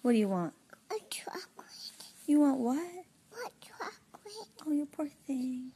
What do you want? A chocolate. You want what? What chocolate? Oh, you poor thing.